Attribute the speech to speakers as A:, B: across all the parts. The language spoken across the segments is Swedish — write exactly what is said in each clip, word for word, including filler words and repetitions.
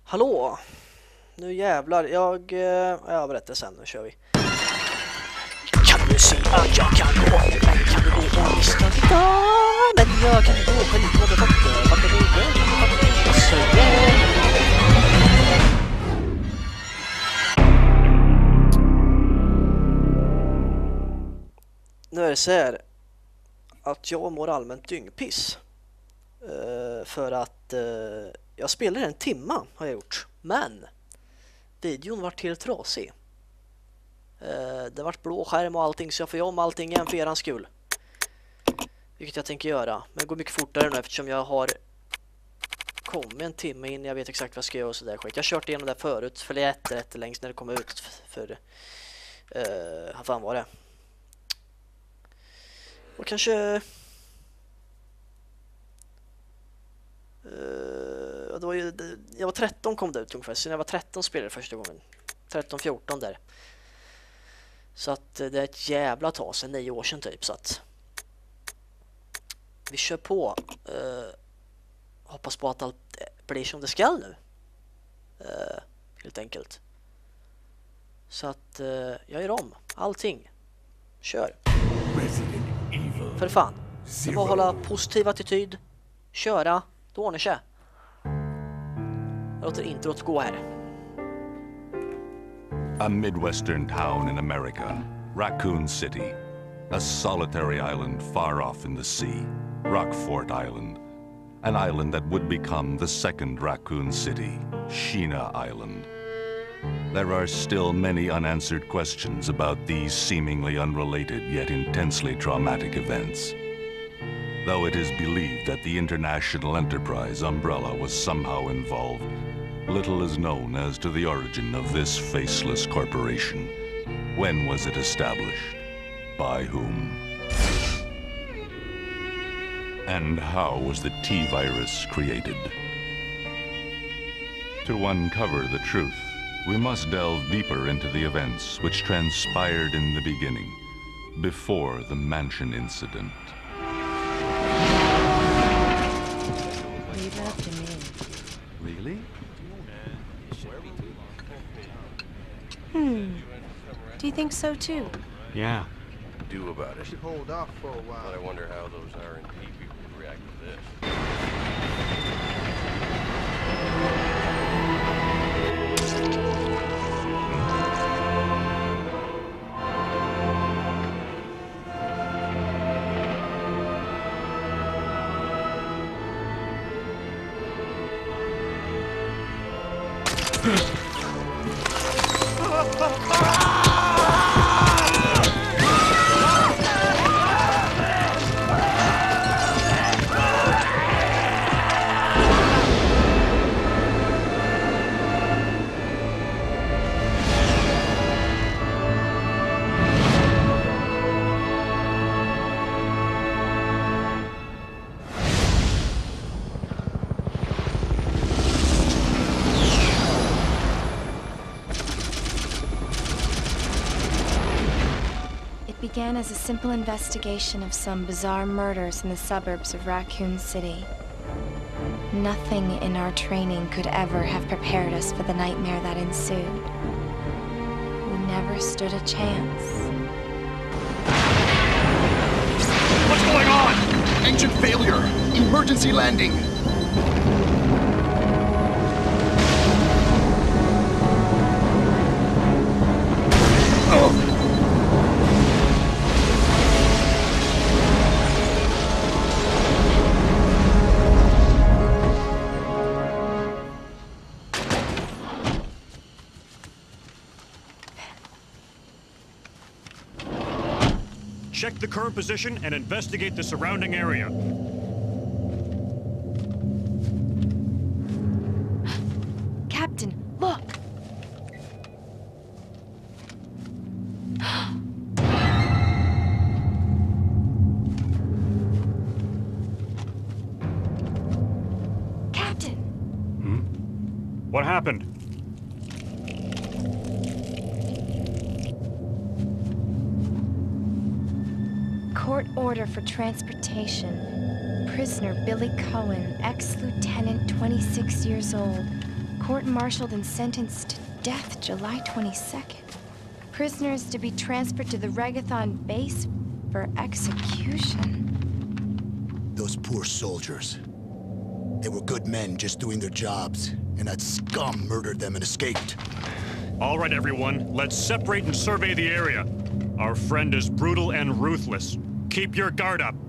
A: Hallå! Nu jävlar, jag... Eh, jag berättar sen, nu kör vi. Kan du se att jag kan gå åt mig? Kan du gå och misstag idag? Men jag kan gå på lite med fötter. Fattar du det? Fattar du det? Så yeah. Nu är det så här att jag mår allmänt dyngpiss. Uh, för att uh, jag spelar en timma har jag gjort. Men videon var till trasig. Uh, det vart blå skärm och allting, så jag får göra om allting igen för erans skull. Vilket jag tänker göra. Men det går mycket fortare nu eftersom jag har kommit en timme in. Jag vet exakt vad jag ska göra och sådär skit. Jag har kört igenom det förut för jätte, jätte längst när det kom ut. För uh, vad fan var det? Och kanske... Uh, det var ju, jag var tretton kom det ut ungefär. Så när jag var tretton spelade första gången. tretton fjorton där. Så att uh, det är ett jävla tag sedan, nio år sedan typ. Så att vi kör på. Uh, hoppas på att allt blir som det ska nu. Uh, helt enkelt. Så att uh, jag gör om allting. Kör. För fan. Det var att hålla positiv attityd. Köra. Då ordnar sig. Jag låter introt gå här.
B: A Midwestern town in America, Raccoon City. A solitary island far off in the sea, Rockfort Island. An island that would become the second Raccoon City, Sheena Island. There are still many unanswered questions about these seemingly unrelated yet intensely traumatic events. Though it is believed that the International Enterprise umbrella was somehow involved, little is known as to the origin of this faceless corporation. When was it established? By whom? And how was the T-virus created? To uncover the truth, we must delve deeper into the events which transpired in the beginning, before the mansion incident.
C: Really?
D: Hmm. Do you think so too?
C: Yeah.
E: Do about it.
F: Should hold off for a while.
E: But I wonder how those R and D people would react to this.
D: Began as a simple investigation of some bizarre murders in the suburbs of Raccoon City. Nothing in our training could ever have prepared us for the nightmare that ensued. We never stood a chance.
G: What's going on? Engine failure! Emergency landing! Oh!
H: Check the current position and investigate the surrounding area.
D: Captain, look! Captain!
H: Hmm? What happened?
D: Court order for transportation. Prisoner Billy Cohen, ex-lieutenant, twenty-six years old. Court-martialed and sentenced to death July twenty-second. Prisoners to be transferred to the Regathon base for execution.
F: Those poor soldiers. They were good men just doing their jobs, and that scum murdered them and escaped.
H: All right, everyone, let's separate and survey the area. Our friend is brutal and ruthless. Keep your guard up.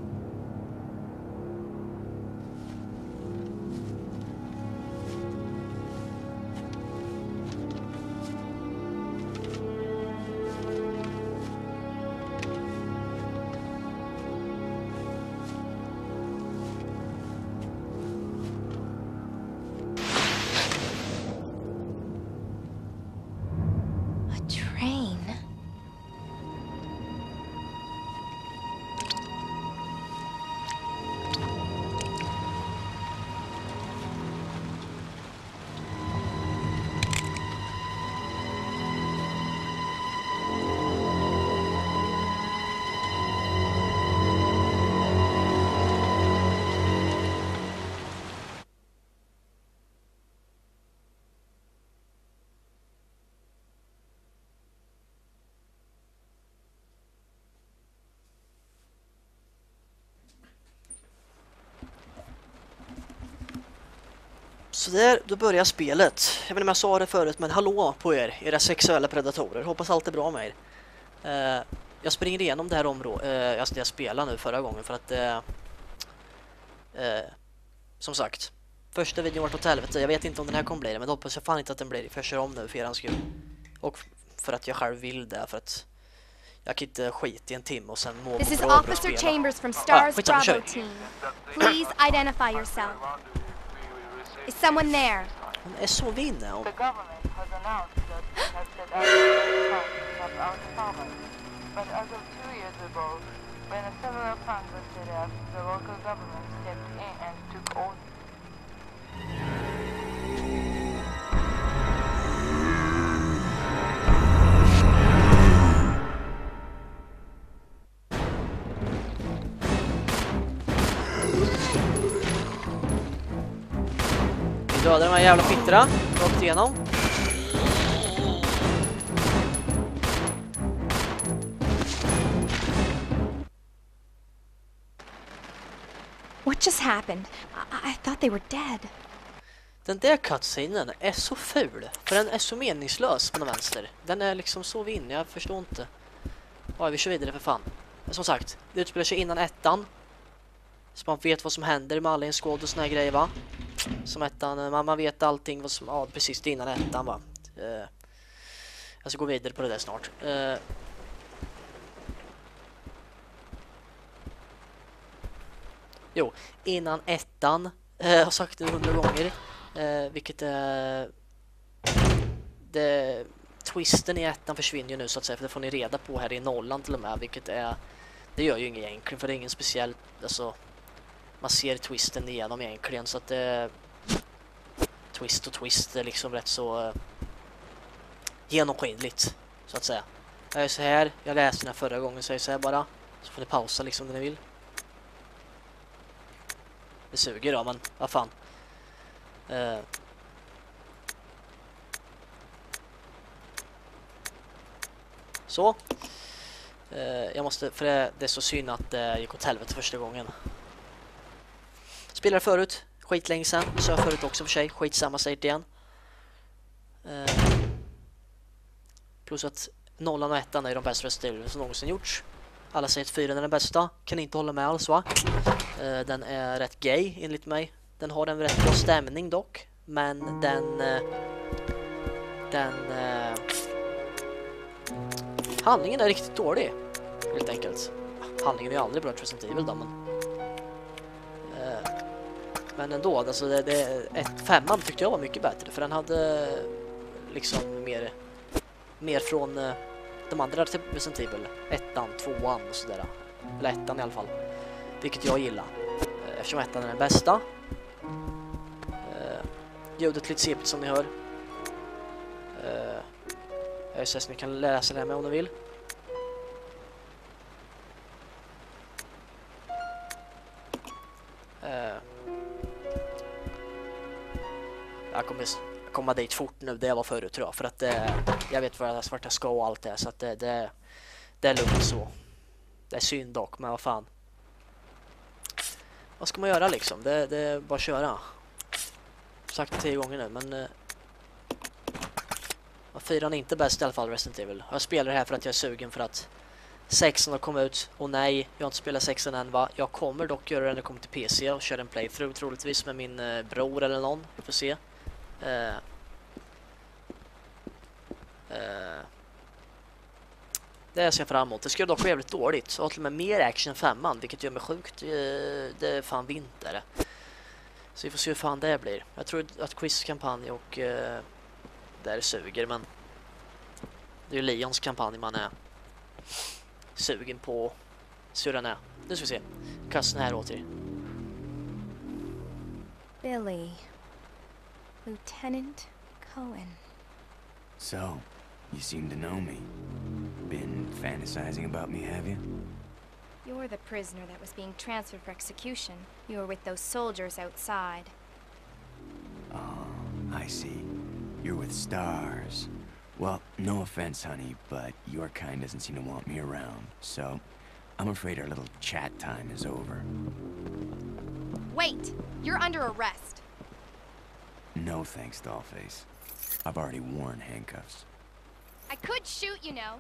A: Så där, då börjar spelet. Jag vet inte om jag sa det förut, men hallå på er, era sexuella predatorer. Hoppas allt är bra med er. Uh, jag springer igenom det här området, uh, alltså det jag spelade nu förra gången, för att uh, uh, som sagt, första videon var åt helvete. Jag vet inte om den här kommer bli det, men hoppas jag fan inte att den blir det, för jag kör om nu för er skull. Och för att jag själv vill det, för att jag kan inte skita i en timme och sen må
I: This is
A: bra
I: Officer Chambers from Stars
A: ah, skitsamma,
I: Bravo
A: kör.
I: team. Please identify yourself. Is someone there?
A: Hon är så vinna hon.
J: The government has announced that it has set out to up our province. But as of two years ago, when several funds were set up, the local government stepped in and took over.
A: Vi dödar de här jävla fitterna rakt igenom.
D: What just happened? I, I thought they were dead.
A: Den där cutscenen är så ful, för den är så meningslös på den vänster. Den är liksom så vinn, jag förstår inte. Ja, vi kör vidare för fan. Men som sagt, det utspelar sig innan ettan. Så man vet vad som händer med alla en skåd och såna här grejer, va? Som ettan, man, man vet allting vad som, ja, precis innan ettan, va? Uh, jag ska gå vidare på det där snart. Uh, jo, innan ettan, uh, jag har sagt det hundra gånger, uh, vilket är uh, det, twisten i ettan försvinner ju nu så att säga, för det får ni reda på här i nollan till och med, vilket är, det gör ju inget egentligen, för det är ingen speciell, alltså man ser twisten igenom egentligen, så att det twist och twist är liksom rätt så uh, genomskinligt så att säga. Jag är så här, jag läste den här förra gången, så jag är så här bara, så får ni pausa liksom om ni vill. Det suger då, men vad fan. Uh. Så. Uh, jag måste, för det, det är så synd att det uh, gick åt helvete första gången. Spelade förut, skitlänge sedan. Så jag förut också för sig, skitsamma, säger det igen. Uh, plus att nollan och ettan är de bästa Resident som någonsin gjorts. Alla säger att fyran är den bästa. Kan inte hålla med alls, va? Uh, den är rätt gay enligt mig. Den har en rätt bra stämning dock. Men den... Uh, den... Uh, handlingen är riktigt dålig. Helt enkelt. Handlingen är aldrig bra till Resident Evil då, men... Uh, men ändå, alltså det, det, ett, femman tyckte jag var mycket bättre. För den hade liksom mer... Mer från... Uh, de andra Resident Evil, ettan, tvåan och sådär. Eller ettan i alla fall. Vilket jag gillar. Eftersom ettan är den bästa. Uh, ljudet lite sepigt som ni hör. Uh, jag ser så ni kan läsa det här med om ni vill. Uh, jag kommer komma dit fort nu, det var förut tror jag. För att det, jag vet vad jag, vart jag ska och allt det. Så att det, det, det är lugnt så. Det är synd dock, men vad fan. Vad ska man göra liksom? Det, det är bara att köra. Sagt det tio gånger nu, men... Eh, fyran är inte bäst i alla fall, Resident Evil. Jag spelar det här för att jag är sugen för att sexan har kommit ut. Och nej, jag har inte spelat sexan än va. Jag kommer dock göra det när det kommer till P C och köra en playthrough troligtvis med min eh, bror eller någon. Vi får se. Eh, eh, det ser jag fram emot. Det ska dock vara jävligt dåligt. Jag har till och med mer action än femman, vilket gör mig sjukt. Eh, det är fan vinter. Så vi får se hur fan det blir. Jag tror att quizkampanj och eh, där suger, men det är ju Leons kampanj man är sugen på. Så den är. Nu ska vi se. Kasten här åter.
D: Billy. Lieutenant Cohen.
K: So, you seem to know me. Been fantasizing about me, have you?
D: You're the prisoner that was being transferred for execution. You were with those soldiers outside.
K: Oh, I see. You're with stars. Well, no offense, honey, but your kind doesn't seem to want me around. So, I'm afraid our little chat time is over.
I: Wait! You're under arrest.
K: No thanks, Dollface. I've already worn handcuffs.
I: I could shoot, you know.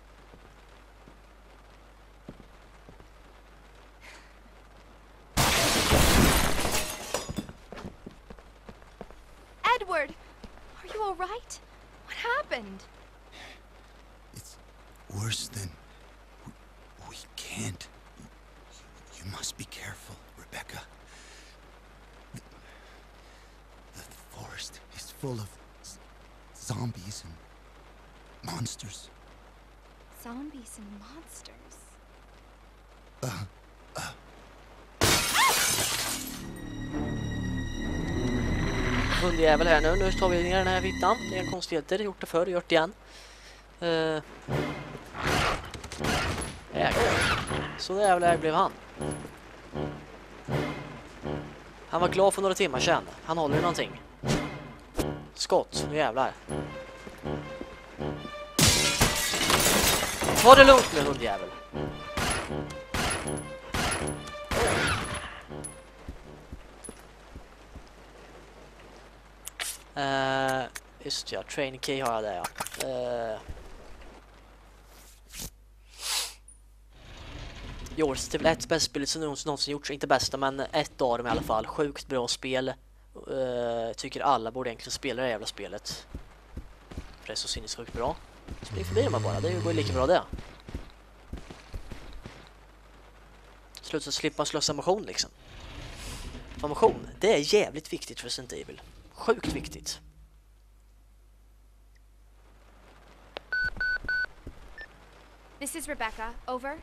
I: Edward! Are you all right? What happened?
F: It's worse than... We, we can't. You must be careful, Rebecca. The, the forest is full of z zombies and monsters.
D: Zombies and monsters?
F: Uh, uh.
A: Hundjävel här nu. Nu tar vi ner den här vittan. Det är en konstigheter. Gjort det förr, gjort det igen. Uh. Så jävla blev han. Han var glad för några timmar sedan. Han håller någonting. Skott, nu jävlar. Ta det lugnt nu, hundjävel. Uh, just ja, training key har jag där ja. Uh, jo, det är väl ett bästa spelet som någonsin gjorts, inte bästa men ett av dem i alla fall. Sjukt bra spel. Uh, tycker alla borde egentligen spela det jävla spelet. För det är så sinnessjukt bra. Spring förbi dem bara, det går ju lika bra det. Sluta slippa slösa motion liksom. För motion, det är jävligt viktigt för Resident Evil. Sjukt viktigt.
I: This is Rebecca. Over.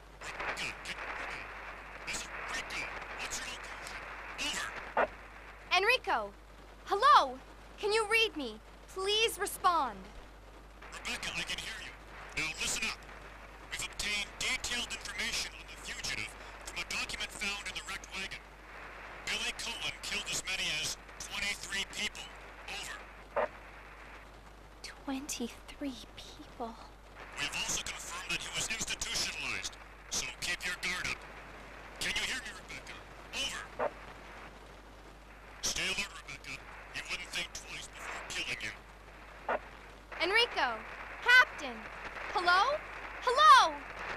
I: Enrico! Hello! Can you read me? Please respond.
H: Rebecca, I can hear you. Now listen up. We've obtained detailed information on the fugitive from a document found in the wrecked wagon. Billy Cohen killed as many as twenty-three people. Over.
D: twenty-three people.
H: We've also confirmed that he was institutionalized, so keep your guard up. Can you hear me, Rebecca? Over. Stay alert, Rebecca. You wouldn't think twice before killing you.
I: Enrico! Captain! Hello? Hello!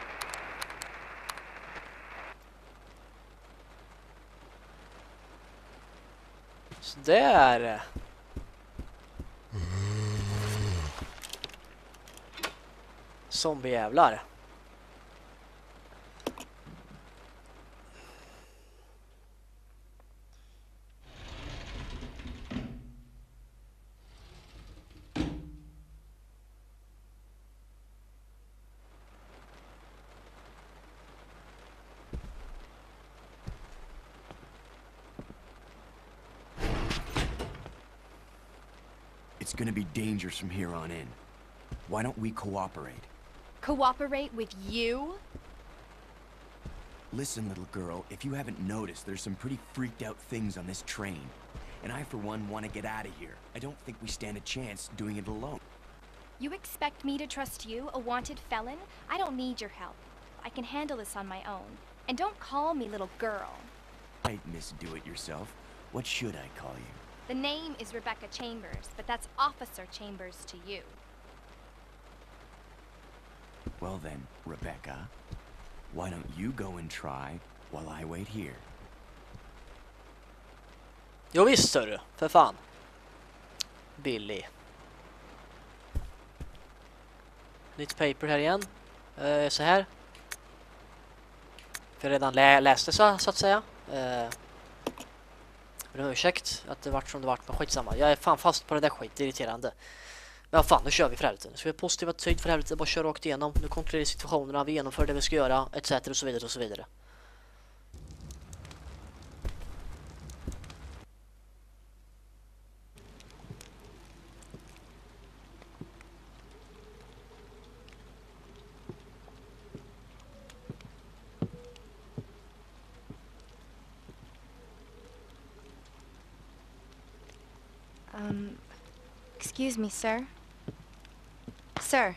A: Så där. Zombiejävlar.
K: It's gonna be dangerous from here on in. Why don't we cooperate?
I: Cooperate with you?
K: Listen, little girl, if you haven't noticed, there's some pretty freaked out things on this train. And I, for one, want to get out of here. I don't think we stand a chance doing it alone.
I: You expect me to trust you, a wanted felon? I don't need your help. I can handle this on my own. And don't call me little girl.
K: Right, Miss Do-It-Yourself. What should I call you?
I: The name is Rebecca Chambers, but that's Officer Chambers to you.
K: Well then, Rebecca, why don't you go and try while I wait here?
A: Jo visst hörru, för fan. Billy. Nytt paper här igen. Uh, så här. För jag redan lä läste så, så att säga. Uh, men ursäkt att det vart som det vart, men skitsamma. Jag är fan fast på det där skit, det är irriterande. Men ja, fan, nu kör vi för helvete. Nu ska vi ha positiva tid för helvete, bara köra rakt igenom. Nu kontrollerar situationerna, vi genomför det vi ska göra, et cetera och så vidare och så vidare.
D: Um, excuse me, sir. Sir.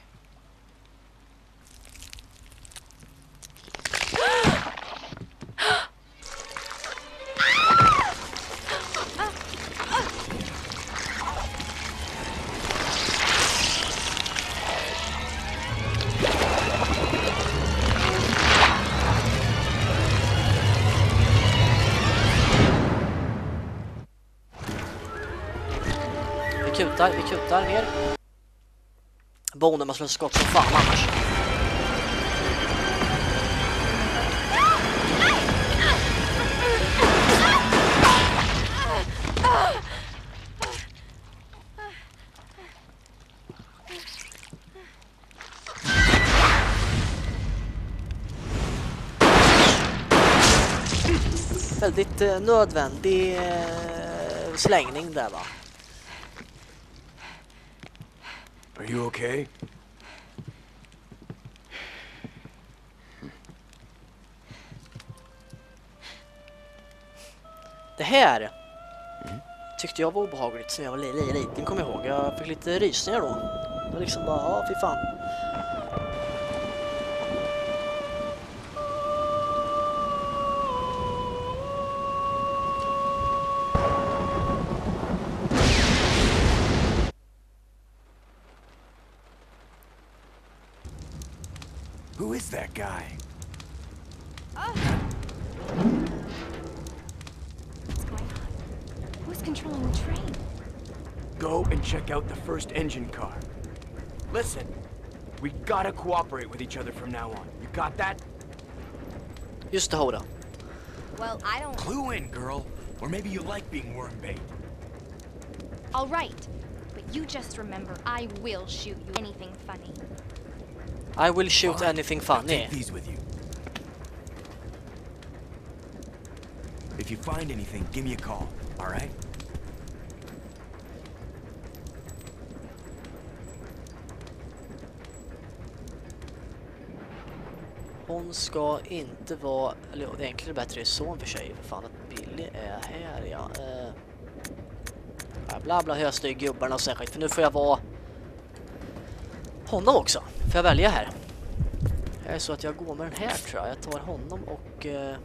A: Vi kutar, vi kutar ner. Bonen måste slå skott som fan annars. Väldigt eh, nödvändig eh, slängning där va.
K: Are you okay?
A: Det här mm. tyckte jag var obehagligt som jag var lite liten, kommer jag ihåg. Jag fick lite rysningar då. Det var liksom bara, ja, fy fan.
K: Who is that guy?
I: What's going on? Who's controlling the train?
G: Go and check out the first engine car. Listen, we gotta cooperate with each other from now on. You got that?
A: Just det, Hoda.
I: Well, I don't...
K: Clue in, girl. Or maybe you like being worm bait.
I: All right, but you just remember, I will shoot you anything funny.
A: I will shoot
K: Fine.
A: anything
K: I'll
A: funny.
K: take these with you. If you find anything, give me a call, all right?
A: Hon ska inte vara, eller det är egentligen bättre i son för sig, för fan att Billy är här, ja. Uh, bla bla, hösta i gubbarna och sen skit, för nu får jag vara honom också. Får jag välja här? Det är så att jag går med den här tror jag. Jag tar honom och... Uh...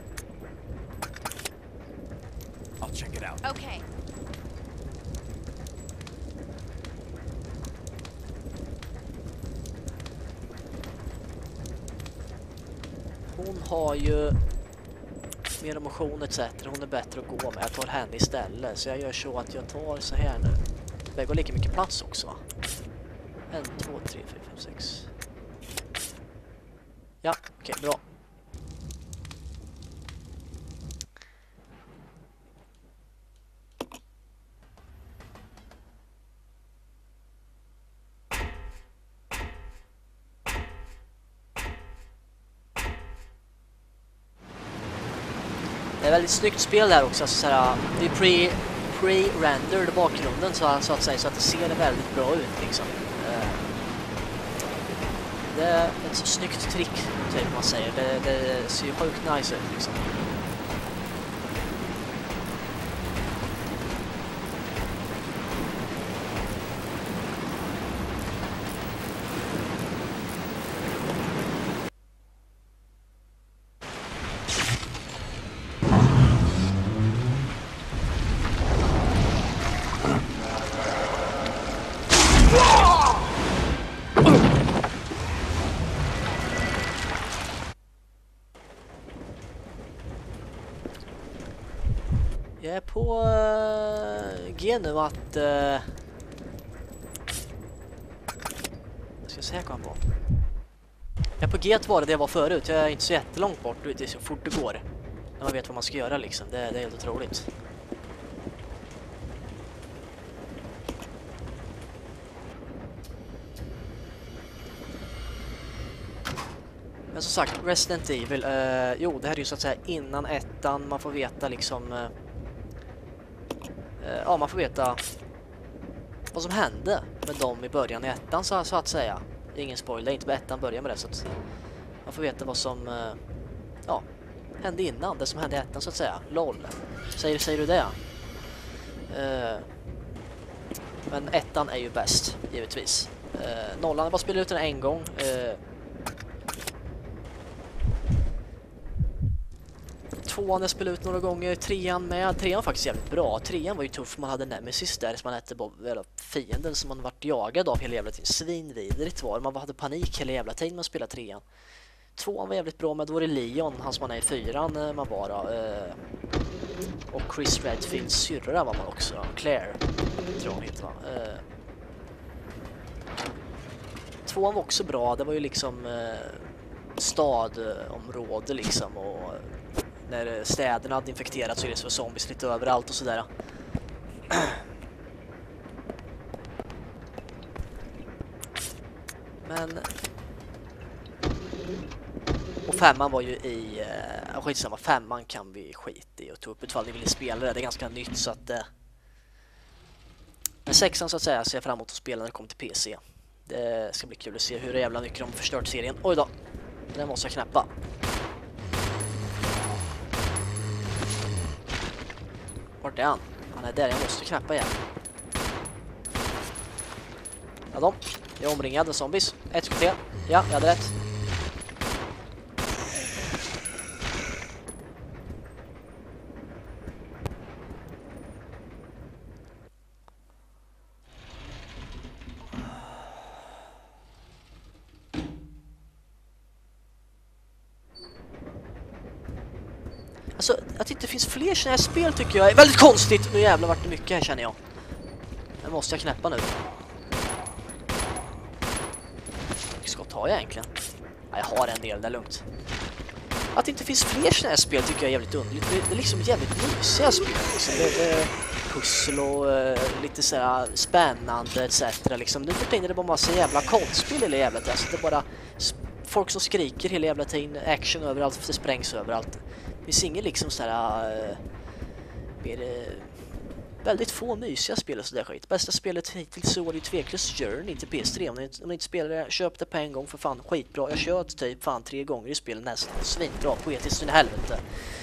K: I'll check it out.
I: Okay.
A: Hon har ju mer emotion et cetera. Hon är bättre att gå med. Jag tar henne istället. Så jag gör så att jag tar så här nu. Det går lika mycket plats också va? En, två, tre, fyra, fem, sex. Ja, okej, okay, bra. Det är väldigt snyggt spel där också, så här, det är pre pre-rendered bakgrunden så, så att säga, så att det ser väldigt bra ut liksom. Det är ett så snyggt trick typ man säger. Det, det ser ju sjukt nice ut liksom. Jag är på uh, G nu att... Uh, vad ska jag säga kom på? Jag är på G att vara det jag var förut. Jag är inte så jättelångt bort. Det är så fort det går. När man vet vad man ska göra liksom. Det, det är helt otroligt. Men som sagt, Resident Evil, eh, jo det här är ju så att säga innan ettan, man får veta liksom, eh, eh, ja man får veta vad som hände med dem i början i ettan så, så att säga. Ingen spoiler, inte med ettan börjar med det så att man får veta vad som, eh, ja, hände innan, det som hände i ettan så att säga. LOL, säger, säger du det? Eh, men ettan är ju bäst, givetvis. Eh, nollan, jag bara spelar ut den en gång. Eh, Tvåan jag spelade ut några gånger, trean med. Trean var faktiskt jävligt bra. Trean var ju tuff, man hade Nemesis där som man hette fienden som man vart jagad av hela jävla tiden. Svinvidrigt var man hade panik hela jävla tiden man spelade trean. Tvåan var jävligt bra, men då var det Leon, han som man är i fyran man var då. Och Chris Redfields syrra var man också, Claire tror hon heter va. Tvåan var också bra, det var ju liksom stadområde liksom och när städerna hade infekterats så är det så zombies lite överallt och sådär. Men och femman var ju i äh, skitsamma, femman kan vi skita i och ta upp ifall ni vill spela det. Det är ganska nytt så att äh, men sexan så att säga ser jag fram emot att spela när det kommer till P C. Det ska bli kul att se hur jävla mycket de förstört serien. Oj då, den måste jag knäppa. Vart är han? Han är där, jag måste knäppa igen. Ja, de. Jag är omringad med zombies. Ett skott till. Ja, jag hade rätt. Alltså, att det inte finns fler såna här spel tycker jag är väldigt konstigt. Nu jävlar vart det mycket här känner jag. Det måste jag knäppa nu. Vilket skott har jag egentligen? Ja, jag har en del, det är lugnt. Att det inte finns fler såna här spel tycker jag är jävligt underligt. Det är liksom jävligt mysiga spel. Liksom. Det är pussel och uh, lite sådär spännande et cetera. Liksom. Nu för tiden är det bara massa jävla konstspel eller jävla. Alltså, det är bara folk som skriker hela jävla tiden. Action överallt, för det sprängs överallt. Det finns inget liksom sådär uh, mer, uh, väldigt få mysiga spel och sådär skit. Bästa spelet hittills så var det ju tveklöst Journey till P S tre. Om ni, om ni inte spelar det, köp det på en gång för fan, skitbra. Jag kört typ fan tre gånger i spelet nästan. Svinbra, poetiskt in i helvete.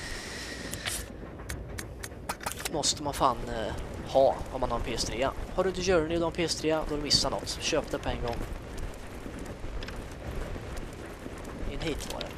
A: Måste man fan uh, ha om man har en P S tre. Har du inte Journey och du har en P S tre, då har du missat något. Köp det på en gång. In hit var det.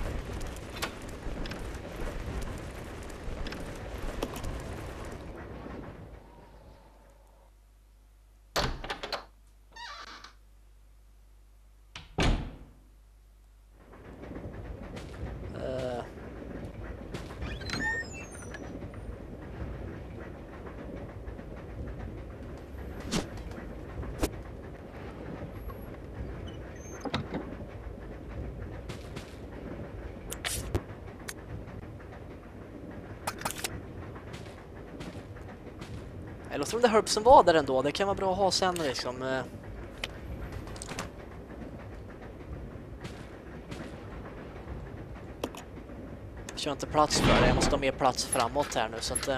A: Jag låter om det herbsen var där ändå. Det kan vara bra att ha sen liksom. Jag kör inte plats för det. Jag måste ha mer plats framåt här nu så att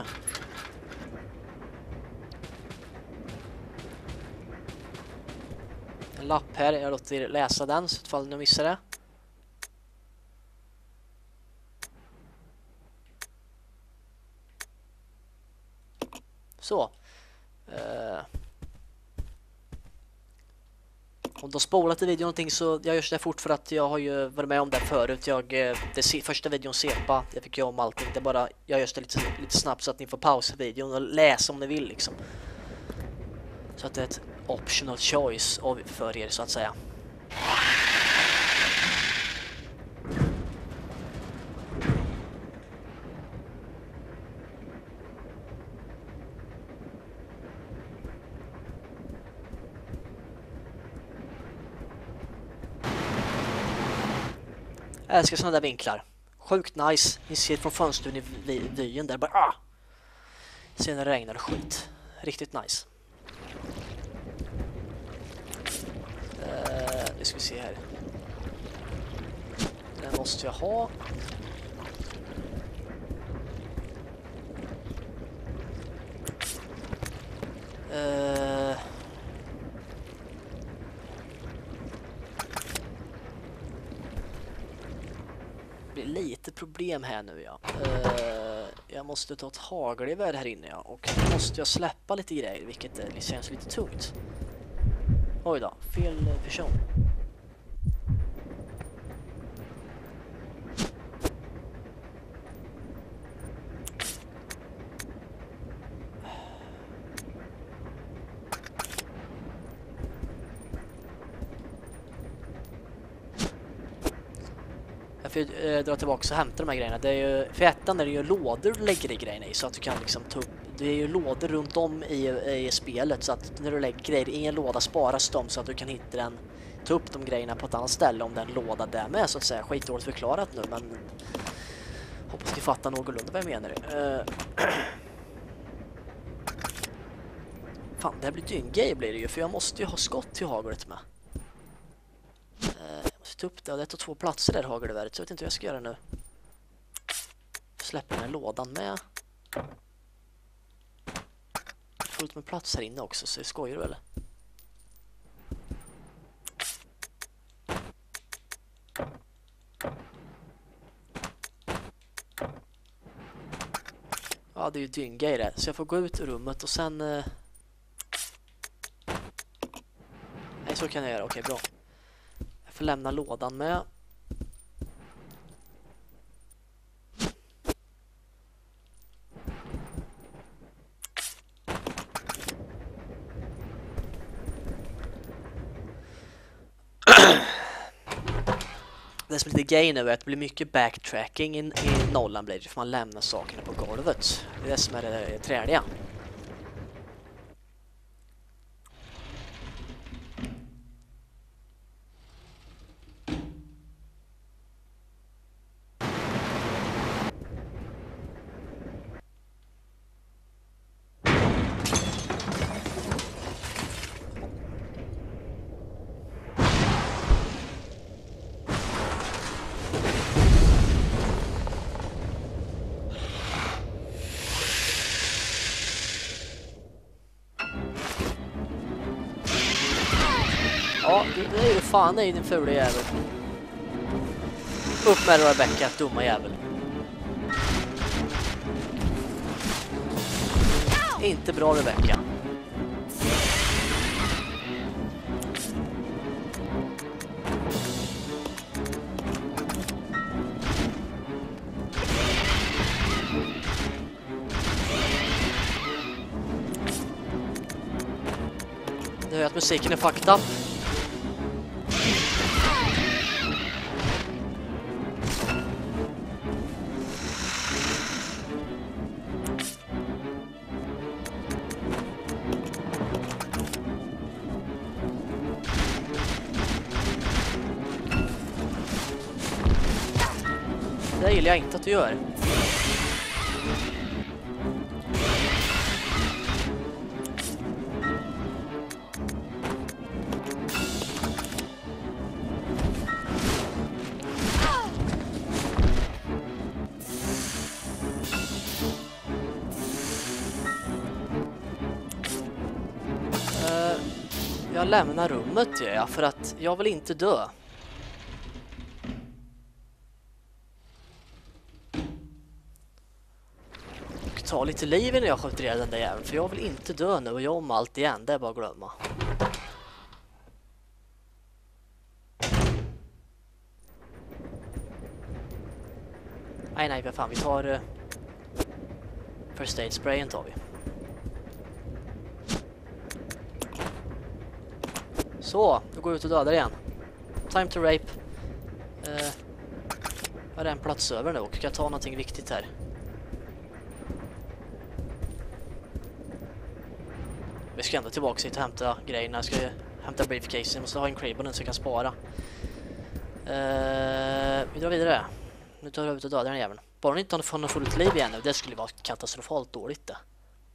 A: en lapp här. Jag låter er läsa den så ifall ni missar det. Så. Uh. Om du har spolat i videon någonting så jag gör det fort för att jag har ju varit med om det förut. Jag, det första videon sepa, jag fick göra om allting. Det är bara, jag gör det lite, lite snabbt så att ni får pausa videon och läsa om ni vill liksom. Så att det är ett optional choice av, för er så att säga. Jag älskar sådana där vinklar. Sjukt nice. Ni ser från fönstren i vyn där bara ah! Sen när det regnar och skit. Riktigt nice. Uh, nu ska vi se här. Den måste jag ha. Uh, det blir lite problem här nu, ja. Uh, jag måste ta ett hagelgevär här inne, ja. Och då måste jag släppa lite grejer, vilket uh, känns lite tungt. Oj då, fel uh, person. Jag får eh, dra tillbaka och hämta de här grejerna. Det är ju, för ettan är det ju lådor du lägger i grejerna i, så att du kan liksom ta upp. Det är ju lådor runt om i, i spelet, så att när du lägger grejer i en låda sparas de så att du kan hitta den, ta upp de grejerna på ett annat ställe om den låda där med, så att säga. Skitdåligt förklarat nu, men hoppas ni fattar någorlunda vad jag menar. Uh, Fan, det här blir ju en grej blir det ju, för jag måste ju ha skott till haglet med. Ta upp det, och det tar två platser där hagelgeväret, så jag vet inte hur jag ska göra nu. Släpper den här lådan med. Fullt med plats här inne också, så det skojar väl. Ja, det är ju dynga i det, så jag får gå ut ur rummet och sen eh... nej, så kan jag göra, okej, bra. Får lämna lådan med. Det som är lite grej nu är att det blir mycket backtracking i, i nollan blir det, för man lämnar sakerna på golvet. Det är det som är det träliga. Ja, det är ju fan, det är din fula jävel. Upp med Rebecca, dumma jävel. Inte bra, Rebecca. Det är att musiken är fucked up. Det gillar jag inte att du gör. Uh, jag lämnar rummet, ja, för att jag vill inte dö. Ta lite liv när jag skjuter ihjäl den där jäveln, för jag vill inte dö nu och jag om allt igen, det är bara att glömma. Nej, nej, vad fan, vi tar uh, first aid sprayen tar vi. Så, då går vi ut och dödar igen. Time to rape. Uh, har det en plats över nu och kan jag ta någonting viktigt här. Vi ska ändå tillbaka hit och hämta grejerna. Jag ska hämta briefcasen. Jag måste ha en Crabon så jag kan spara. Uh, vi drar vidare. Nu tar jag ut och dödar den jäveln. Bara hon inte har fått något fullt liv igen nu. Det skulle vara katastrofalt dåligt det.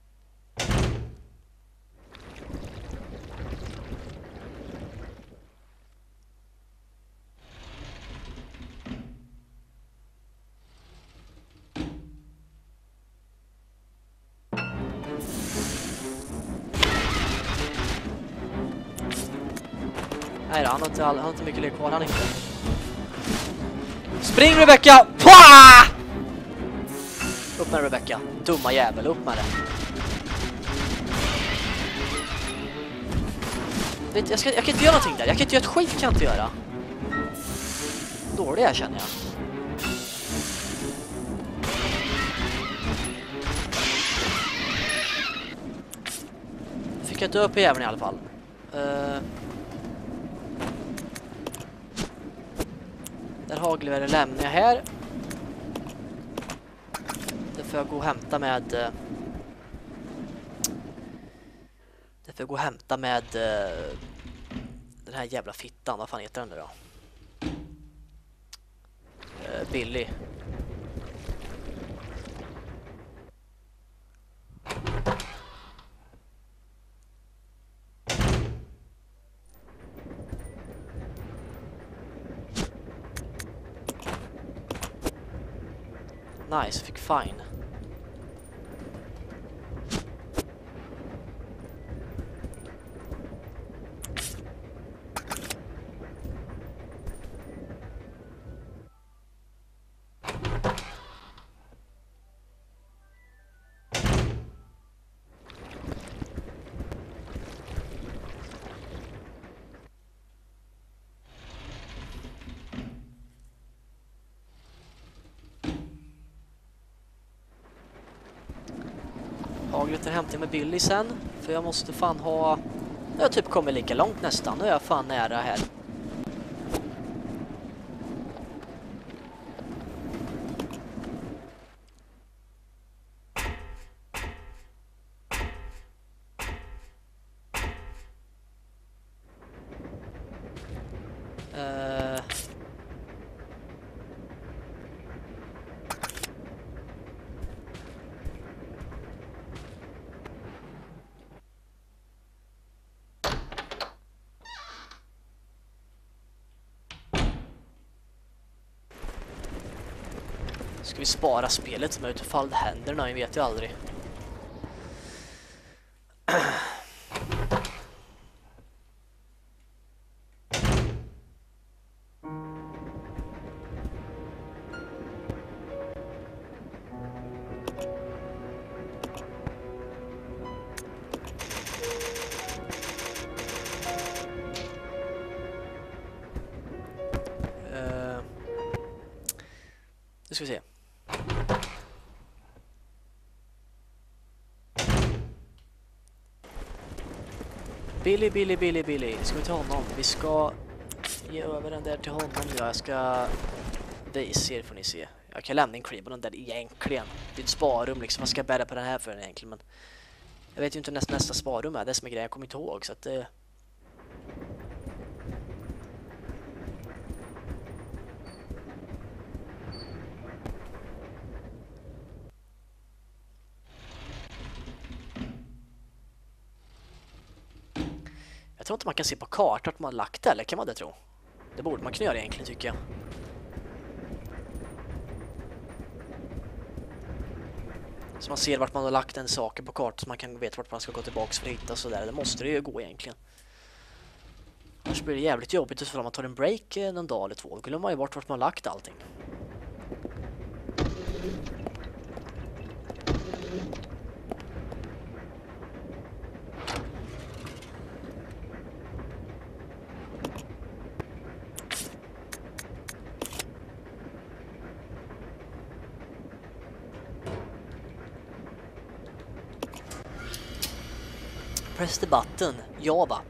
A: Nej då, han har inte, han har inte mycket liv kvar, han inte. Spring Rebecca! Pah! Upp med Rebecca, dumma jävel, upp med det. Vet, jag, ska, jag kan inte göra någonting där, jag kan inte göra ett skit, kan jag inte göra. Dålig jag känner jag. Fick jag inte upp i jäveln i alla fall. Uh, Där hagelgevär lämnar jag här. Det får jag gå och hämta med. Det får jag gå och hämta med den här jävla fittan. Vad fan heter den nu då? Billy. Nice, fick fine. Haglet är hämtat med Billy sen. För jag måste fan ha... Jag har typ kommit lika långt nästan. Nu är jag fan nära här. Uh... Ska vi spara spelet som är utifall det händer? Nej, vet jag aldrig. Uh, nu ska vi se. Billy, Billy, Billy, Billy. Ska vi ta honom? Vi ska ge över den där till honom. Ja, jag ska visa er, får ni se. Jag kan lämna en crib och den där egentligen. Det är ett sparrum liksom. Vad ska jag bära på den här för egentligen? Men jag vet ju inte nästa, nästa sparrum är. Det är som är grejen jag kommer inte ihåg. Så att det... Jag tror inte man kan se på kartan att man har lagt det, eller kan man det tro? Det borde man kunna göra egentligen, tycker jag. Så man ser vart man har lagt en sak på kartan så man kan veta vart man ska gå tillbaka för att hitta och sådär. Det måste det ju gå egentligen. Annars blir det jävligt jobbigt ifall man tar en break en dag eller två. Då glömmer man ju bort vart man har lagt allting. Press the button. Ja, va.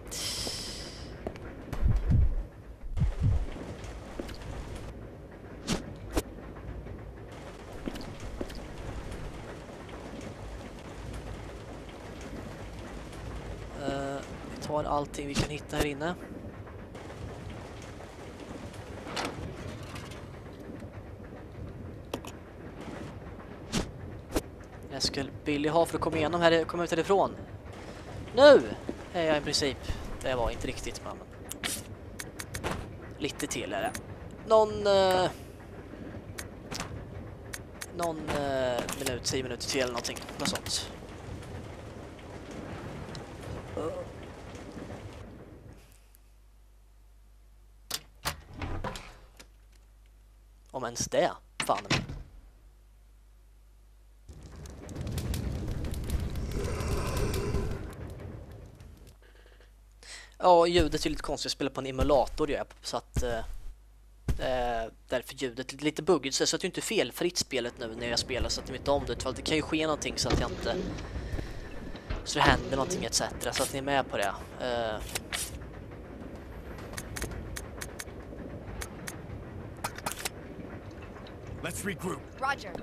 A: Uh, vi tar allting vi kan hitta här inne. Jag skulle Billy ha för att komma igenom här, komma ut härifrån. Nu är jag i princip. Det var inte riktigt, men lite till är det. Någon eh, någon eh, minut, tio minuter till eller någonting, något sånt. Uh. Om ens det, fan. Ja, ljudet är lite konstigt att spela på en emulator gör jag, så att eh, därför ljudet är lite buggigt, så att det inte är felfritt spelet nu när jag spelar, så att jag vet om det, för det kan ju ske någonting så att jag inte så det händer någonting et cetera, så att ni är med på det. Eh.
K: Let's regroup.
I: Roger.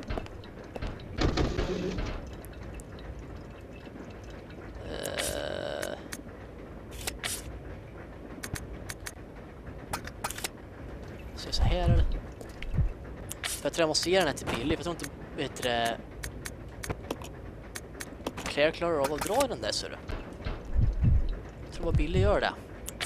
A: Uh. Så så här eller? För jag tror jag måste ge den här till Billy, för jag tror inte vet det. Claire klarar av att dra den där, så du. Jag tror bara Billy gör det.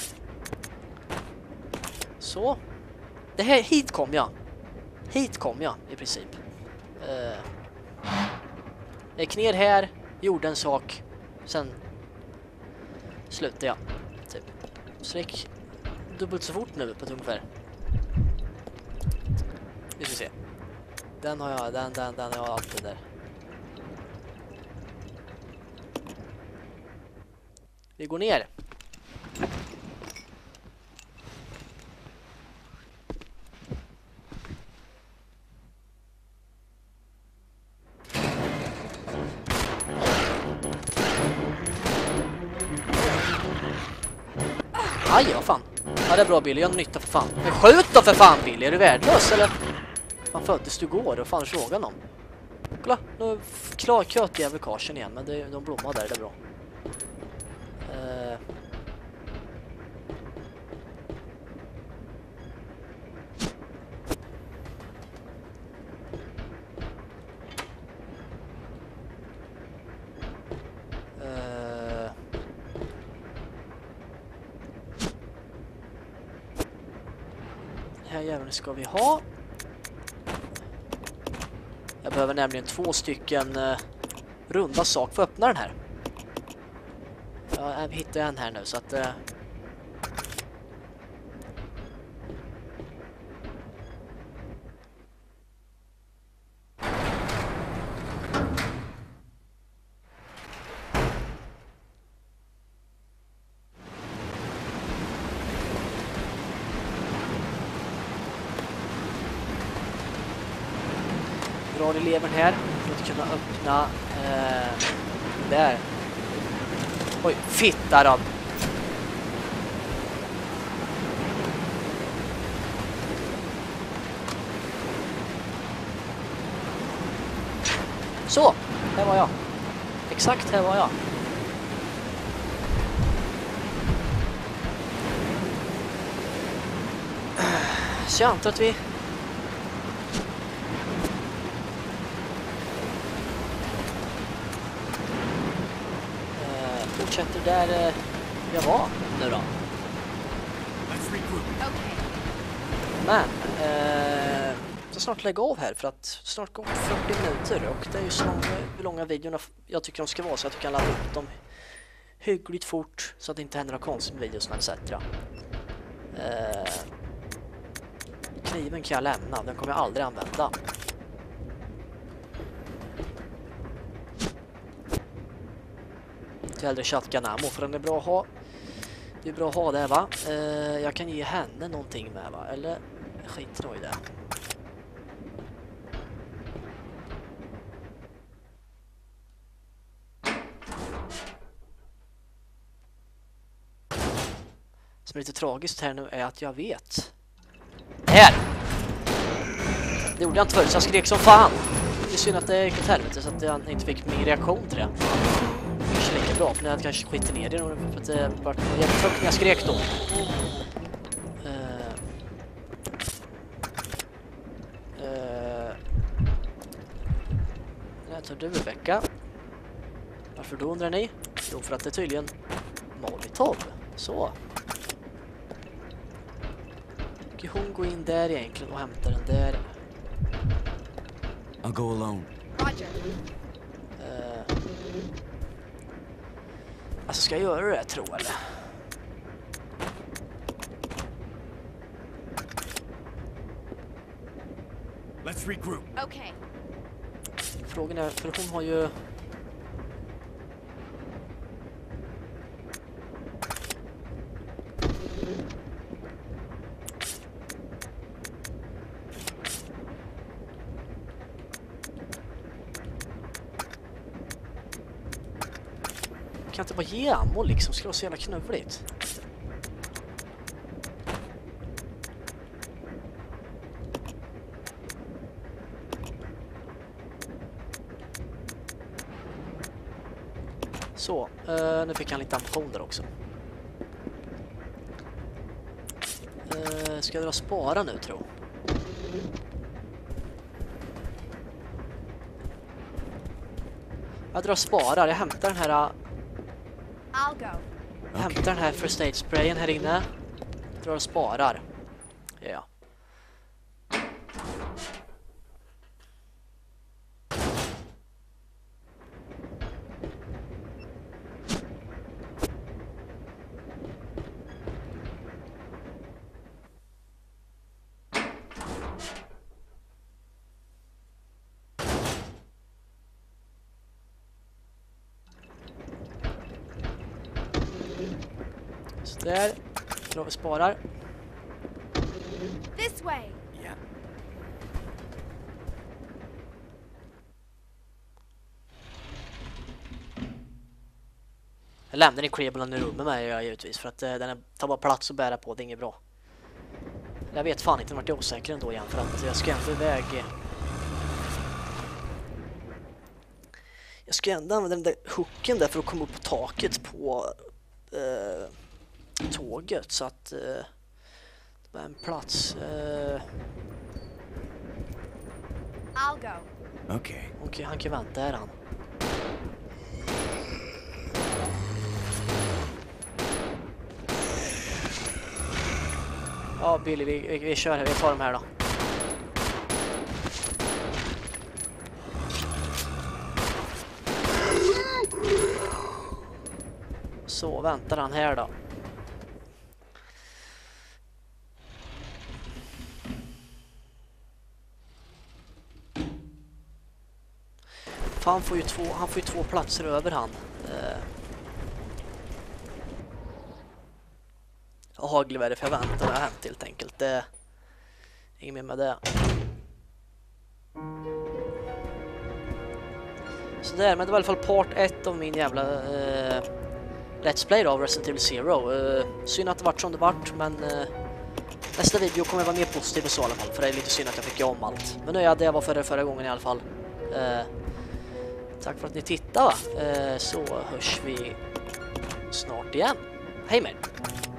A: Så. Det här hit kom jag. Hit kom jag i princip. Uh, jag gick ner här, gjorde en sak, sen slutade jag. Typ. Så det gick dubbelt så fort nu på ett ungefär. Vi ska se. Den har jag, den, den, den har jag alltid där. Vi går ner. Aj, vad fan. Ja, det är bra Billy, jag har nytta för fan. Men skjut då för fan Billy, är du värdelös eller? Man föddes du går, och fan frågan om. Kolla, nu klar kött i avikagen igen, men det, de blommar där, det är bra. Uh. Uh. Den här jäveln ska vi ha. Jag behöver nämligen två stycken uh, runda sak för att öppna den här. Jag hittar en här nu, så att... Uh... drar eleven här för att kunna öppna eh, där. Oj, fitta då. Så, här var jag. Exakt här var jag. Så jag antar att vi fortsätter där eh, jag var nu då. Men eh, jag ska snart lägga av här för att snart går fyrtio minuter och det är ju så långa, hur långa videorna jag tycker de ska vara, så att jag kan ladda upp dem hyggligt fort så att det inte händer några konstiga videos et cetera. Eh, kniven kan jag lämna, den kommer jag aldrig använda. Hellre shotgun ammo, för den är bra att ha. Det är bra att ha det, va? Eh, jag kan ge henne någonting med, va? Eller skit nog i det. Som är lite tragiskt här nu är att jag vet. Här! Det gjorde jag inte förut, så jag skrek som fan. Det är synd att det gick åt helvete så att jag inte fick min reaktion till det. Det är lika bra, för jag kanske skiter ner det för att det var jävligt högt när jag skrek då. Uh, uh, Vad tar du, Rebecca? Varför då, undrar ni? Jo, för att det är tydligen Molotov. Så. Kan hon gå in där egentligen och hämta den där?
K: I'll go alone.
I: Roger.
A: Uh, alltså, ska jag göra det, tror jag, eller?
K: Let's regroup.
I: Okay.
A: Frågan är, för hon har ju... Kan inte bara ge ammo liksom, ska vara så jävla knövligt. Så, uh, nu fick han lite ammunition där också. Uh, ska jag dra spara nu, tro? Jag drar sparar, jag hämtar den här...
I: I'll go.
A: Jag hämtar den här first aid sprayen här inne. Drar och sparar. Ja. Så där. Drar vi sparar.
I: This way.
K: Yeah.
A: Jag lämnar Incredible i rummet med jag givetvis för att eh, den är, tar bara plats och bära på, det är inget bra. Jag vet fan inte vart jag är osäker ändå igen för att jag ska ändå iväg. Jag ska ändå använda den där hooken där för att komma upp på taket på eh, tåget så att eh, det var en plats. Eh,
I: I'll go.
K: Okay.
A: Okej, okay, han kan vänta här han. Ja, Billy, vi, vi, vi kör här. Vi tar dem här då. Så, väntar han här då. Fan, han får ju två, han får ju två platser över han. Eh. Och hagelvärde för jag väntar när jag hämt helt enkelt. Det är inget mer med det. Så där, men det var i alla fall part ett av min jävla eh, Let's Play då, av Resident Evil Zero. Eh, synd att det vart som det vart, men eh, nästa video kommer vara mer positiv så i alla fall. För det är lite synd att jag fick göra om allt. Men nu är jag det jag var förra, förra gången i alla fall. Eh, tack för att ni tittade. Eh, så hörs vi snart igen. Hej med!